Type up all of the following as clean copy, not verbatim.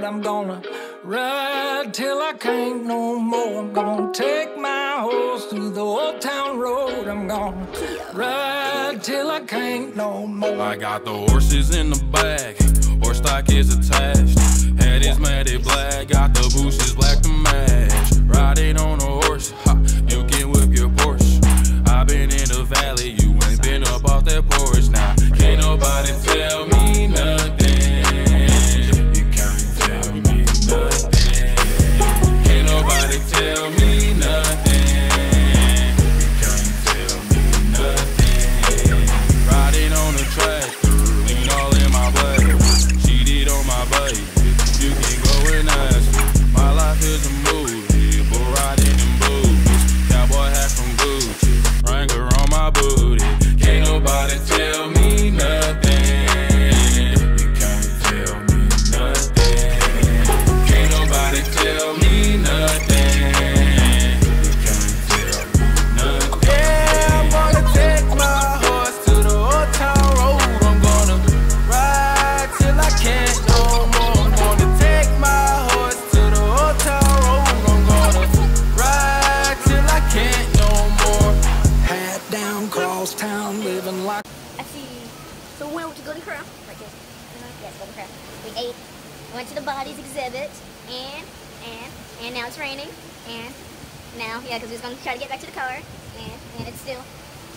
I'm gonna ride till I can't no more. I'm gonna take my horse through the old town road. I'm gonna ride till I can't no more. I got the horses in the back, horse stock is attached. Head is matted black, got the bushes black to match. Riding on a horse, ha, you can whip your Porsche. I've been in the valley, you ain't been up off that porch. Now, can't nobody tell me nothing. You can't tell me nothing. Can't nobody tell me nothing. You can't tell me nothing. Riding on the track, lean all in my blood. Cheated on my baby, you can go and ask me. My life is a movie, but riding in boots. Cowboy hat from Gucci, Wrangler on my booty. Can't nobody tell me nothing. You can't tell me nothing. Can't nobody tell me nothing. You can't tell me nothing. Yeah, I'm gonna take my horse to the old town road. I'm gonna ride till I can't no more. I'm gonna take my horse to the old town road. I'm gonna ride till I can't no more. Hat down, cross town, living like. I see. So we went to Golden Corral, right there. Yes, Golden Corral. We ate, went to the bodies exhibit, and now it's raining, and now, yeah, because we was going to try to get back to the car, and it's still.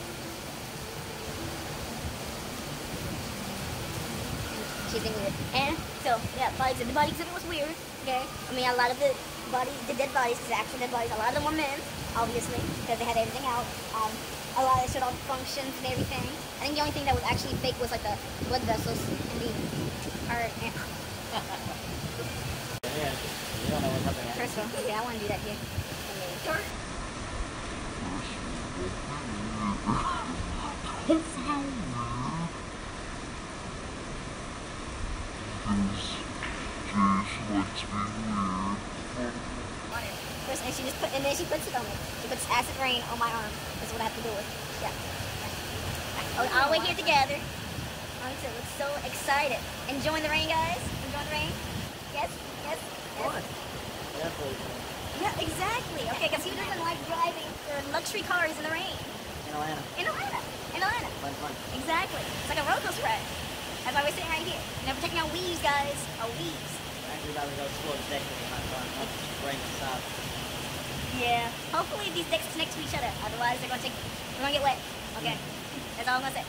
She's being weird. And so, yeah, the body exhibit was weird, okay? I mean, a lot of the dead bodies, because actual dead bodies, a lot of them were men, obviously, because they had everything out. A lot of it showed all the functions and everything. I think the only thing that was actually fake was like the blood vessels and the heart. And Yeah, you don't know what's happening. first of all, yeah, I want to do that here. Sure. First, and then she puts it on me. She puts acid rain on my arm. That's what I have to do with. Yeah. Oh, all the way here together. We're so excited. Enjoying the rain, guys? Enjoying the rain? Yes? Yes? Yes? Yeah, exactly. Okay, because he doesn't like driving luxury cars in the rain. In Atlanta. In Atlanta. In Atlanta. Fun. Exactly. It's like a roller coaster ride. That's why we're sitting right here. Never taking our weaves, guys. Our weaves. Actually, about to go explore the deck with my fun. Once the rain stops. Yeah. Hopefully these decks connect to each other. Otherwise, we're gonna get wet. Okay. That's all I'm gonna say.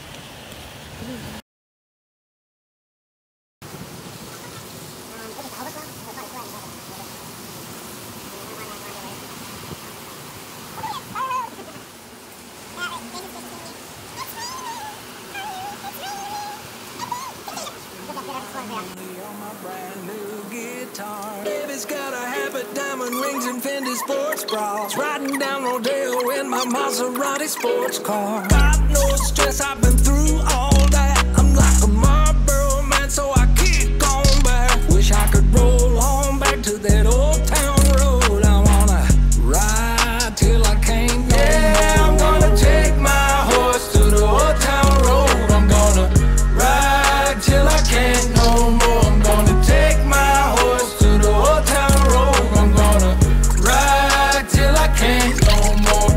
Baby's got a habit, diamond rings and Fendi sports bras. Riding down Rodeo in my Maserati sports car. Got no stress, I've been through all that. I'm like a Marlboro man, so I keep going back. Wish I could roll on back to that old town road. I wanna ride till I can't no more. I'm gonna take my horse to the old town road. I'm gonna ride till I can't no more. I'm gonna take my horse to the old town road. I'm gonna ride till I can't no more.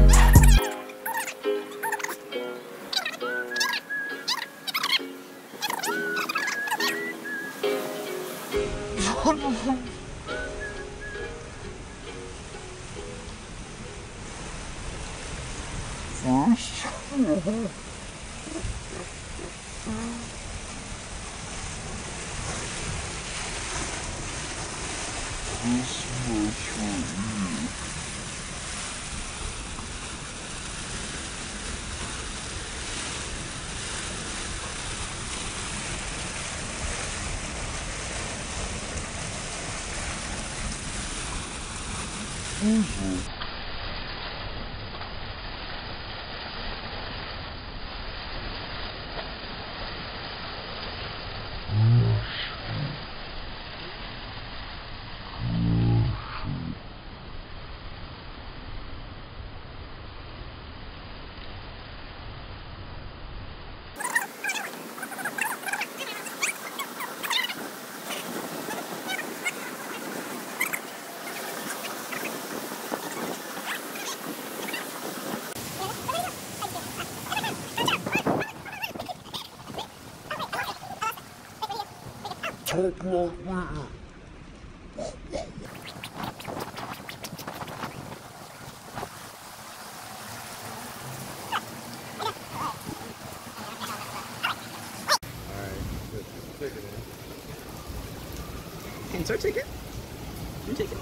talk like me. Insert ticket? You take it.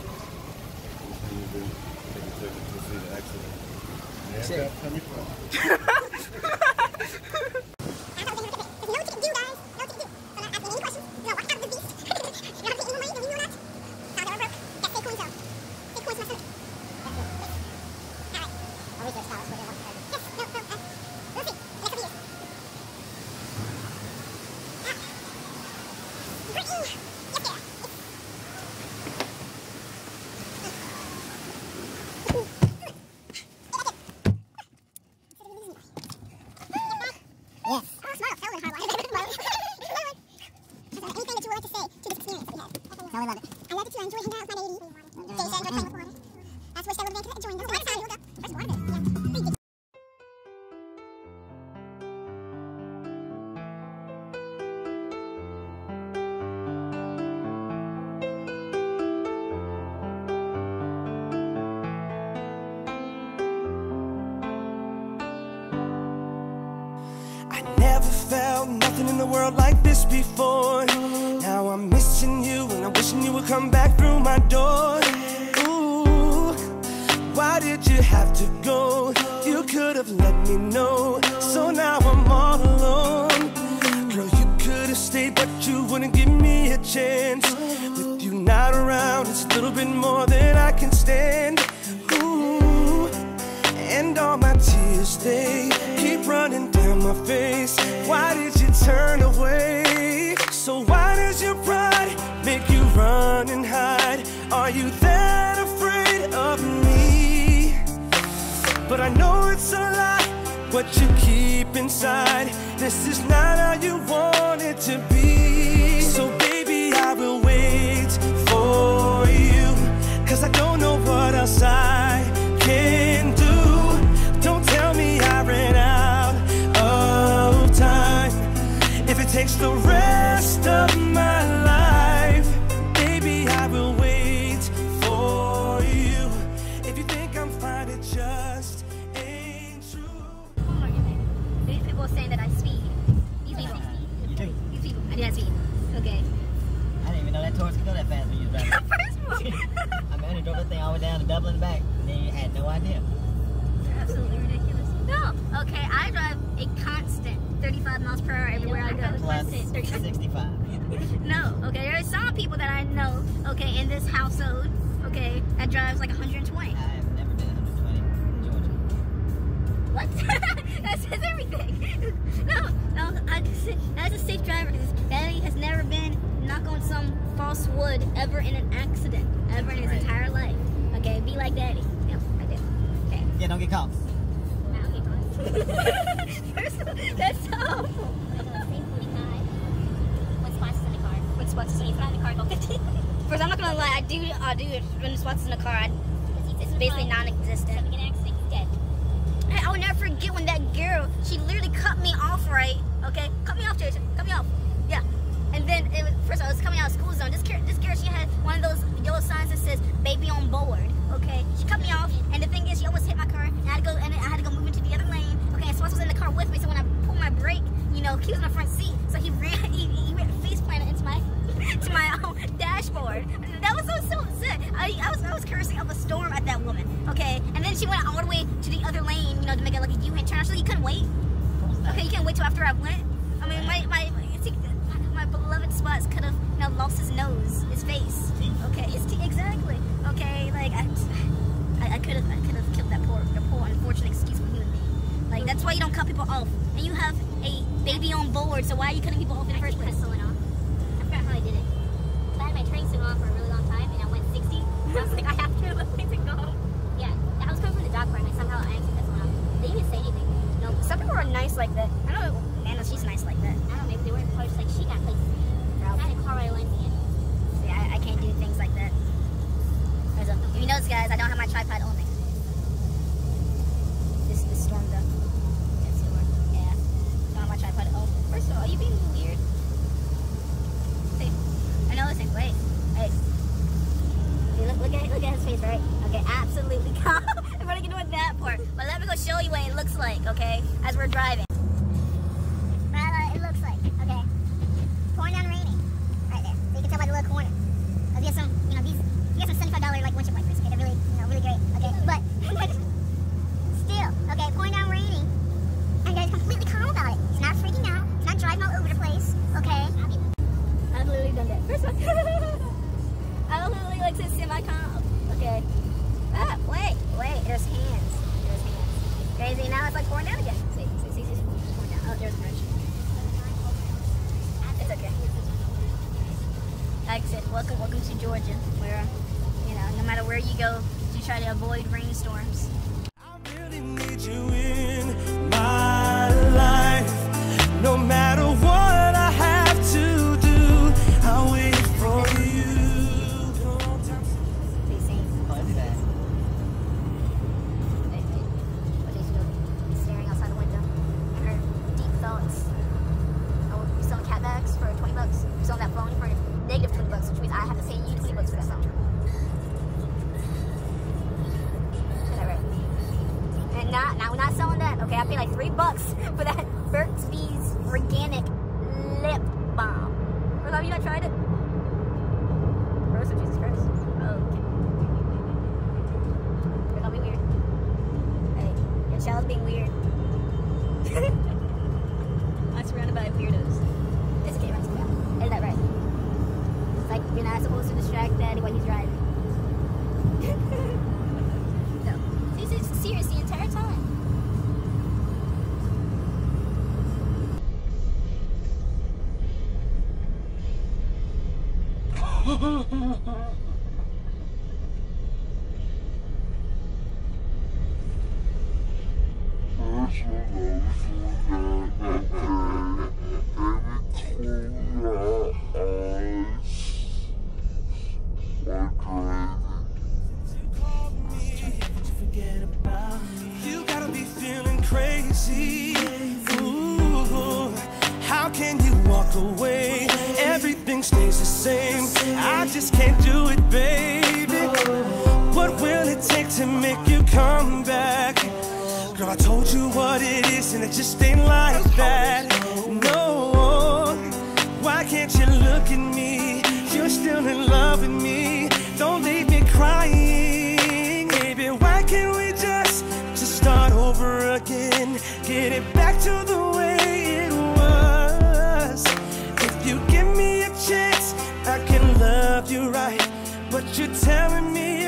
Never felt nothing in the world like this before. Now I'm missing you and I'm wishing you would come back through my door. Ooh, why did you have to go? You could have let me know. So now I'm all alone. Girl, you could have stayed, but you wouldn't give me a chance. With you not around, it's a little bit more than I can stand. Ooh, and all my tears, they keep running down my face. Why did you turn away? So why does your pride make you run and hide? Are you that afraid of me? But I know it's a lie, what you keep inside. This is not how you want it to be. So baby, I will wait for you, 'cause I don't know what else I can do. Don't tell me I ran out of time. If it takes the rest of my life, baby, I will wait for you. If you think I'm fine, it just ain't true. These people saying that I speed. These people. You do? These people. I do not speed. Okay. I didn't even know that Taurus could go that fast when you was driving. First of all. I mean, I only drove that thing all the way down to Dublin and back, and then you had no idea. Absolutely ridiculous. No. Okay, I drive a constant 35 miles per hour everywhere I go. Plus 65. No. Okay, there are some people that I know, okay, in this household, okay, that drives like 120. I have never been 120 in Georgia. What? That says everything. No, that's a safe driver. Daddy has never been knock on some false wood ever in an accident, ever in his entire life. Okay, be like Daddy. Yeah, I do. Okay. Yeah, don't get caught. That's awful. When spots is in the car. When spots is in the car, go 15. First, I'm not gonna lie, I do when spots is in the car, it's basically non-existent. So we get an accident, he's dead. Hey, I will never forget when that girl, she literally cut me off, right? Okay, cut me off, Jason. Cut me off. Yeah. And then it was, first I was coming out of school zone. This girl, she had one of those yellow signs that says "baby on board." Okay, she cut me off, and the thing is, she almost hit my car, and I had to go move into the other lane. Okay, and Swanson was in the car with me, so when I pulled my brake, you know, he was in the front seat, so he face planted into my to my dashboard. That was so sick. I was cursing up a storm at that woman. Okay, and then she went all the way to the other lane, you know, to make it like a U-turn. So you couldn't wait. Okay, you couldn't wait till after I went. I mean, my beloved Spots could have, you know, lost his nose, his face. Okay, his teeth, exactly. Okay, like I could have killed that poor unfortunate, excuse me, human being. Like, that's why you don't cut people off. And you have a baby on board, so why are you cutting people off in the first place? I cut someone off. I forgot how I did it. So I had my turning signal on for a really long time, and I went 60. I was like, I have to let me go. Yeah, I was coming from the dog park, and somehow I actually cut someone off. They didn't even say anything. No, Some people are nice like that. I know Nana, she's nice like that. I don't know, maybe they weren't probably just like, she got places. I had a car right away in the end. See, I can't do things like that. If you notice, guys, I don't have my tripod on me. This storm though. Yeah. Don't have my tripod on. First of all, are you being weird? his face, right? Okay, absolutely calm. I'm gonna ignore that part. But let me go show you what it looks like, okay? As we're driving. It looks like, okay? Pouring down raining. Right there. So you can tell by the little corner. We have some, you know, these, you got some $75 like windshield wipers. Okay, they're really, you know, really great. Okay, but still, okay, pouring down raining. And they're completely calm about it. He's not freaking out. He's not driving all over the place, okay? I've literally done that. First one. I was literally like said semi-calm. Okay. Ah, wait. There's hands. Crazy. Now it's like pouring down again. See, pouring down. Oh, there's a bridge. It's okay. Like I said, welcome to Georgia, where, you know, no matter where you go, you try to avoid rainstorms. I really need you in my life. No matter what I have to do, I'll wait for you. They sing. Oh, that's bad. What did you do? Staring outside the window and her deep thoughts. Oh, you're selling cat bags for $20. You're selling that phone for negative $20, which means I have to pay you $20 for that phone. Is that right? And now we're not selling that. Okay, I paid like $3 for that Burt's Bees organic lip balm. Or have you not tried it? Rose of Jesus Christ. Okay. You're gonna be weird. Hey, your child's being weird. I'm surrounded by weirdos. This game runs down. Is that right? It's like you're not supposed to distract Daddy while he's driving. No. He's serious the entire time. You gotta be feeling crazy. Ooh, how can you walk away? Everything stays the same. I just can't do it, baby. What will it take to make you come back? Girl, I told you what it is, and it just ain't like that. No, why can't you look at me? You're still in love with me. Don't leave me crying, baby. Why can't we just start over again? Get it back to the way it was. If you give me a chance, I can love you right. But you're telling me